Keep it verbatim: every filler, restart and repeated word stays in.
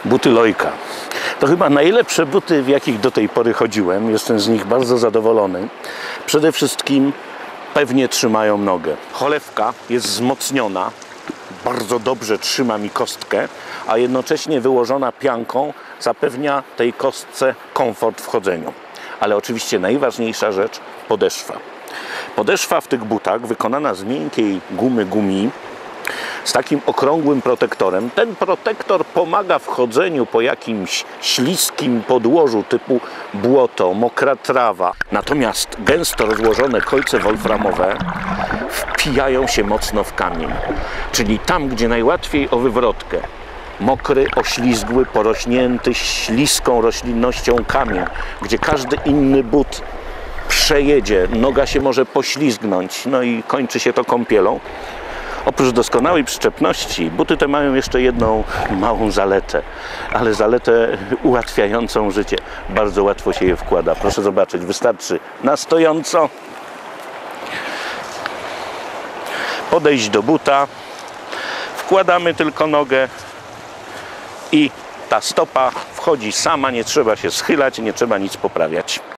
Buty Lojka. To chyba najlepsze buty, w jakich do tej pory chodziłem. Jestem z nich bardzo zadowolony. Przede wszystkim pewnie trzymają nogę. Cholewka jest wzmocniona, bardzo dobrze trzyma mi kostkę, a jednocześnie wyłożona pianką zapewnia tej kostce komfort w chodzeniu. Ale oczywiście najważniejsza rzecz, podeszwa. Podeszwa w tych butach wykonana z miękkiej gumy gumi, z takim okrągłym protektorem. Ten protektor pomaga w chodzeniu po jakimś śliskim podłożu typu błoto, mokra trawa. Natomiast gęsto rozłożone kolce wolframowe wpijają się mocno w kamień. Czyli tam, gdzie najłatwiej o wywrotkę. Mokry, oślizgły, porośnięty śliską roślinnością kamień, gdzie każdy inny but przejedzie, noga się może poślizgnąć, no i kończy się to kąpielą. Oprócz doskonałej przyczepności, buty te mają jeszcze jedną małą zaletę, ale zaletę ułatwiającą życie. Bardzo łatwo się je wkłada. Proszę zobaczyć, wystarczy na stojąco podejść do buta, wkładamy tylko nogę i ta stopa wchodzi sama, nie trzeba się schylać, nie trzeba nic poprawiać.